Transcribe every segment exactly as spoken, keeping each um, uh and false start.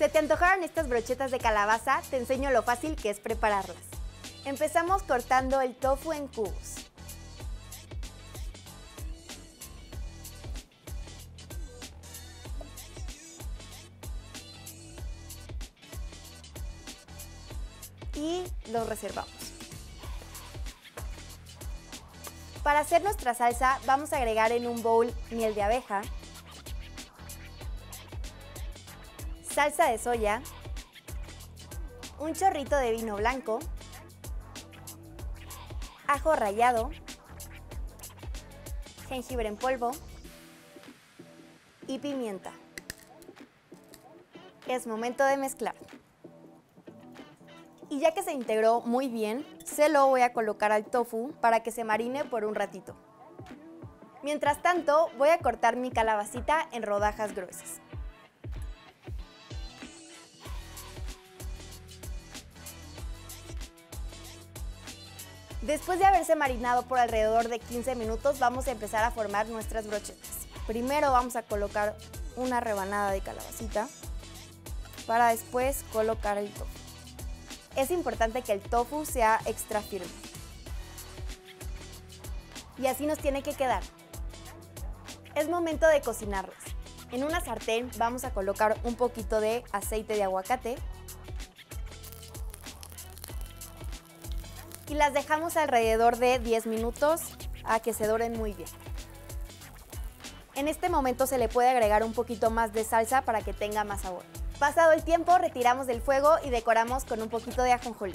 ¿Se te antojaron estas brochetas de calabaza? Te enseño lo fácil que es prepararlas. Empezamos cortando el tofu en cubos. Y los reservamos. Para hacer nuestra salsa vamos a agregar en un bowl miel de abeja, salsa de soya, un chorrito de vino blanco, ajo rallado, jengibre en polvo y pimienta. Es momento de mezclar. Y ya que se integró muy bien, se lo voy a colocar al tofu para que se marine por un ratito. Mientras tanto, voy a cortar mi calabacita en rodajas gruesas. Después de haberse marinado por alrededor de quince minutos, vamos a empezar a formar nuestras brochetas. Primero vamos a colocar una rebanada de calabacita para después colocar el tofu. Es importante que el tofu sea extra firme. Y así nos tiene que quedar. Es momento de cocinarlas. En una sartén vamos a colocar un poquito de aceite de aguacate y las dejamos alrededor de diez minutos a que se doren muy bien. En este momento se le puede agregar un poquito más de salsa para que tenga más sabor. Pasado el tiempo, retiramos del fuego y decoramos con un poquito de ajonjolí.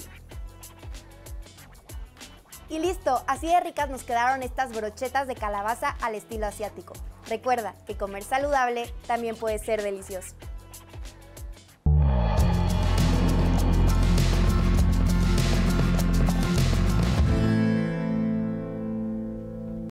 Y listo, así de ricas nos quedaron estas brochetas de calabaza al estilo asiático. Recuerda que comer saludable también puede ser delicioso.